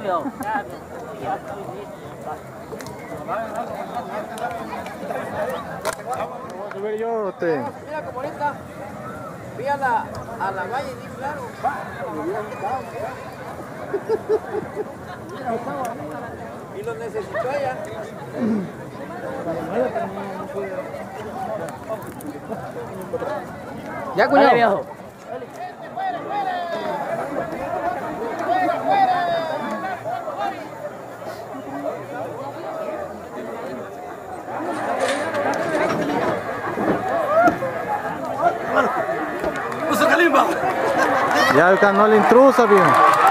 vio. Vamos a subir yo, usted. Mira como ahorita. Fui a la valle y di claro. Y lo necesitó ella. Ya, cuñado. Dale, viejo. Ya ganó la intrusa, viejo.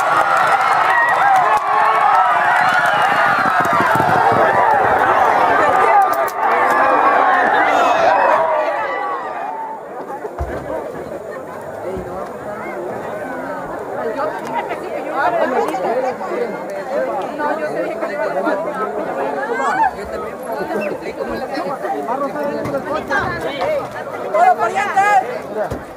No, yo te dije que le iba a llevar. Yo también.